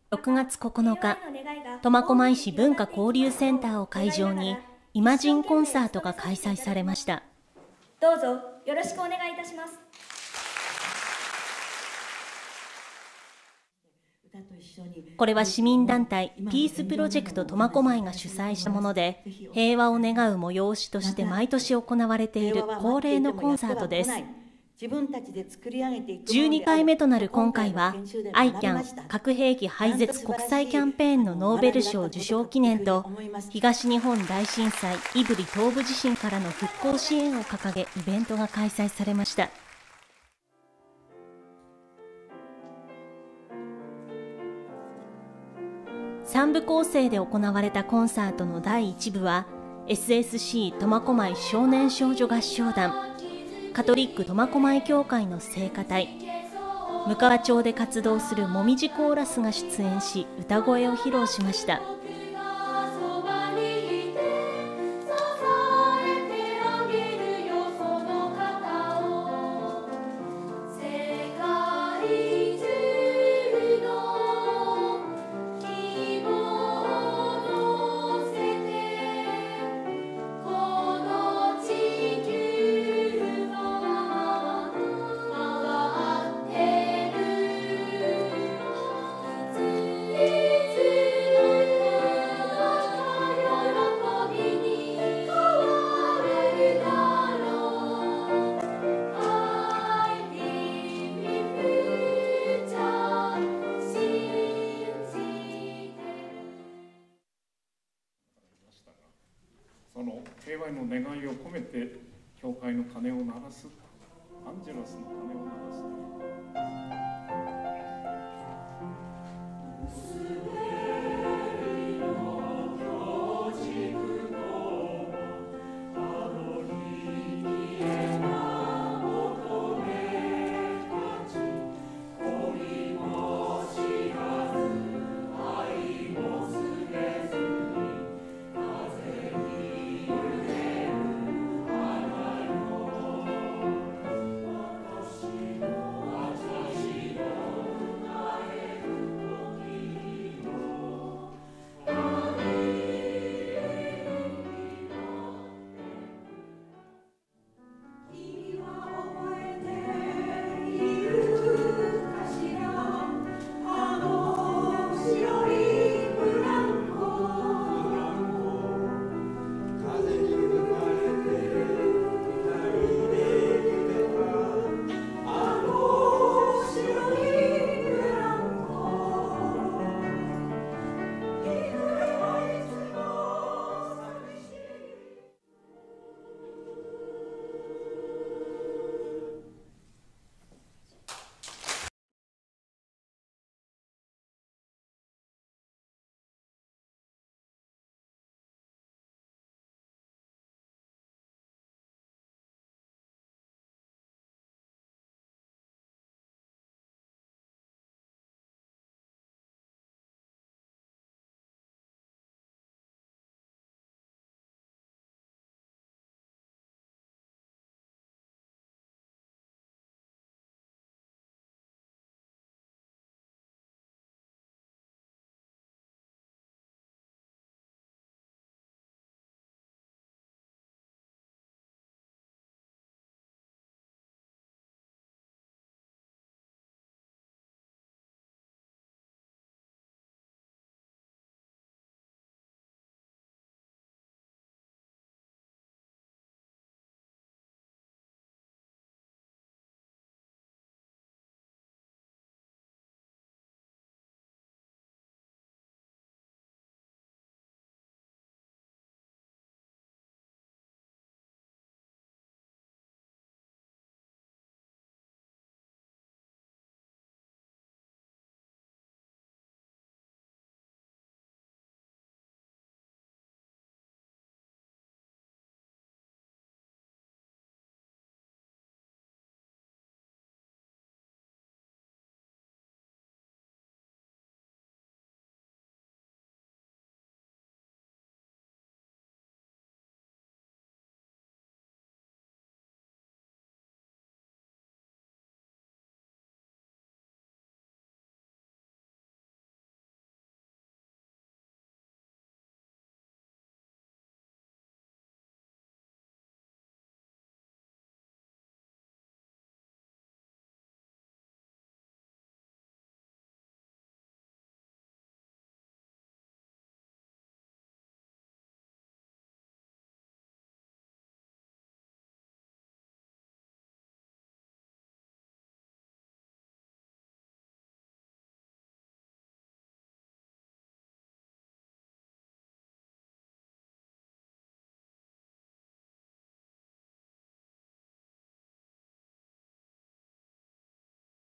6月9日、苫小牧市文化交流センターを会場にイマジンコンサートが開催されました。 どうぞよろしくお願いいたします。 これは市民団体ピースプロジェクト苫小牧が主催したもので、平和を願う催しとして毎年行われている恒例のコンサートです。12回目となる今回は、ICAN 核兵器廃絶国際キャンペーンのノーベル賞受賞記念と、東日本大震災胆振東部地震からの復興支援を掲げ、イベントが開催されました。3部構成で行われたコンサートの第1部は、SSC 苫小牧少年少女合唱団、カトリック苫小牧教会の聖歌隊、むかわ町で活動するもみじコーラスが出演し、歌声を披露しました。 その平和への願いを込めて教会の鐘を鳴らす、アンジェラスの鐘を鳴らす。